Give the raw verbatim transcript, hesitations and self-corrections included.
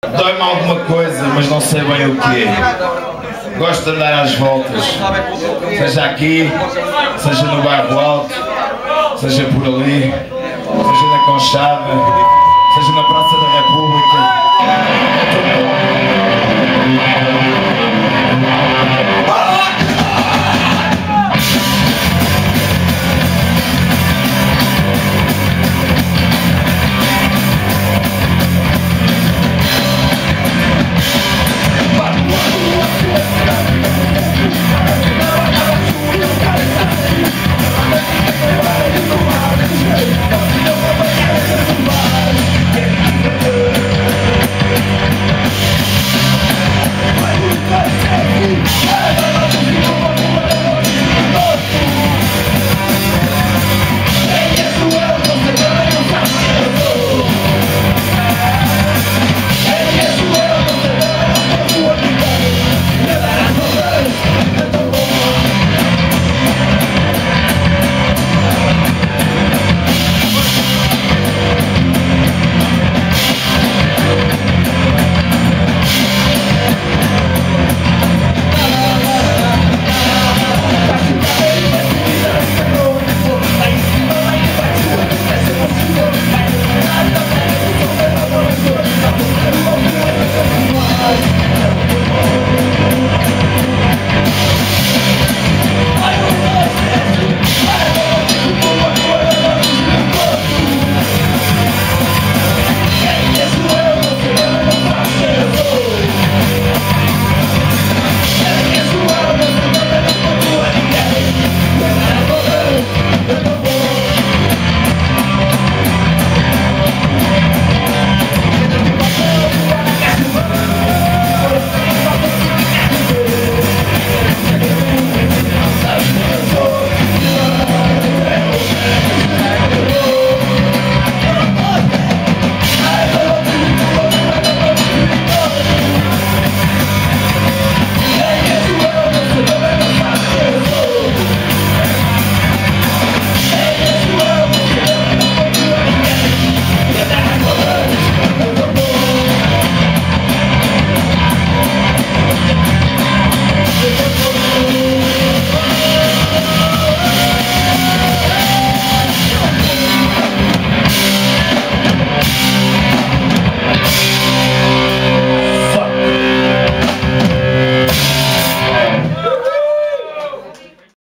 Dói-me alguma coisa, mas não sei bem o quê. Gosto de andar às voltas, seja aqui, seja no Bairro Alto, seja por ali, seja na Conchada, seja na Praça da República.